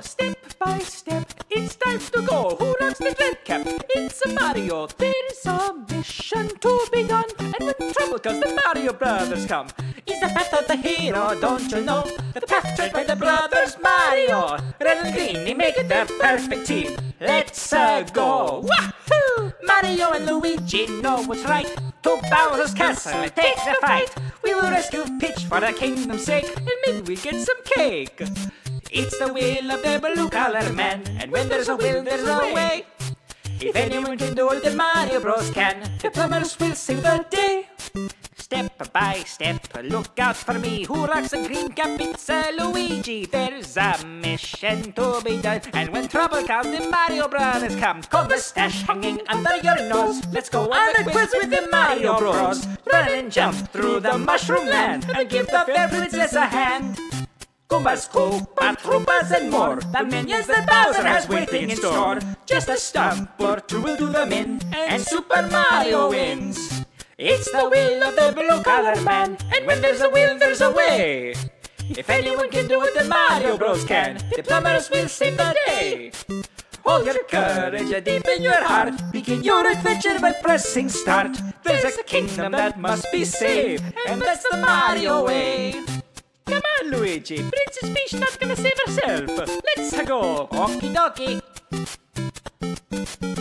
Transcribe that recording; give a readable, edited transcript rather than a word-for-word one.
step by step. It's time to go. Who rocks the red cap? It's a Mario. There's a mission to be done, and when trouble comes, the Mario Brothers come. It's the path of the hero, don't you know? The path tread by the brothers Mario. Red and green, they make it the perfect team. Let's go! Wahoo! Mario and Luigi know what's right. To Bowser's castle and take the fight. We will rescue Peach for the kingdom's sake, and maybe we'll get some cake. It's the will of the blue-collar man, and when there's a will, there's a way. If anyone can do it, then Mario Bros can. The plumbers will save the day. Step by step, look out for me. Who rocks the green cap? It's Luigi. There's a mission to be done, and when trouble comes, the Mario Brothers come. Got the stash hanging under your nose. Let's go on a quiz with the Mario Bros. Run and jump through the mushroom land, and give the fair princess a hand. Goombas, Koopa, Troopas, and more. The minions that Bowser has waiting in store. Just a stump or two will do them in, and Super Mario wins. It's the will of the blue-collar man, and when there's a will, there's a way. If anyone can do it, then Mario Bros can. The plumbers will save the day. Hold your courage deep in your heart. Begin your adventure by pressing start. There's a kingdom that must be saved, and that's the Mario way. Come on, Luigi. Princess Peach not gonna save herself. Let's go. Okie dokie.